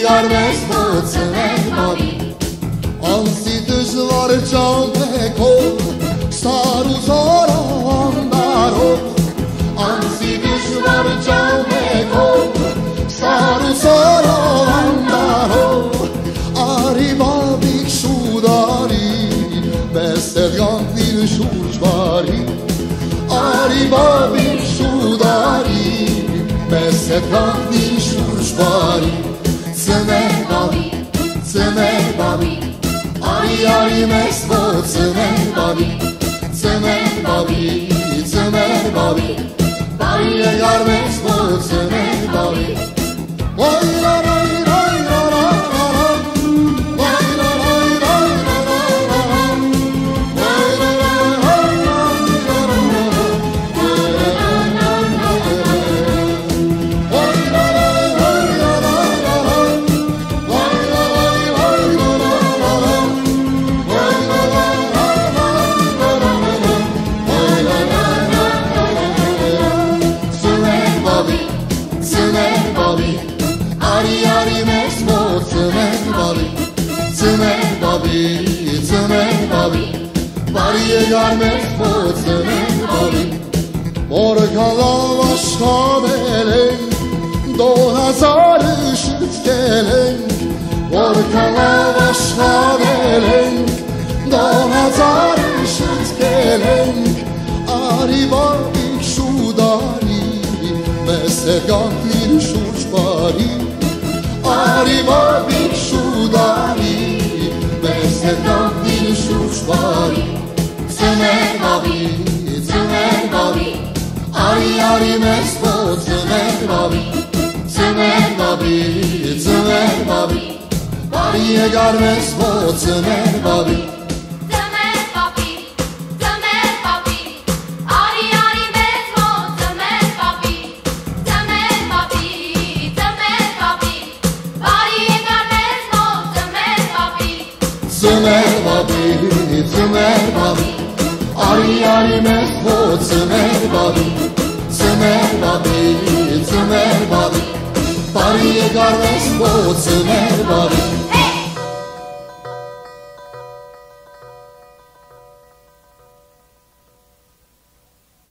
գարմես բոցներ բավի Անսի դժվար ճամփեքով Սար ու զորանдарով Անսի դժվար ճամփեքով Սար ու զորանдарով Արի բաբիկ շուդարի Մեսեր գանտիր շուրջ բարի Արի բաբիկ շուդարի Մեսեր գանտիր շուրջ բարի Ծներ բաբի Արի մեզ որ ծներ բաբի Բարի եկար մեզ որ ծներ բաբի Արի մեզ որ ծներ բաբի Բարի եկար մեզ որ ծներ բաբի Որքան լավ աշխատել ենք Դու հազարը շտկել ենք Որքան լավ աշխատել ենք Դու հազարը շտկել ենք Արի բաբիկ շուդարի Մեզ եկանքիր շուրջ բարի Արի բաբիկ շուդարի Մեզ եկանքիր շուրջ բարի Ծներ բաբի Արի մեզ որ ծներ բաբի Բարի եկար մեզ որ ծներ բաբի Ծներ բաբի Արի մեզ որ ծներ բաբի Բարի եկար մեզ որ ծներ բաբի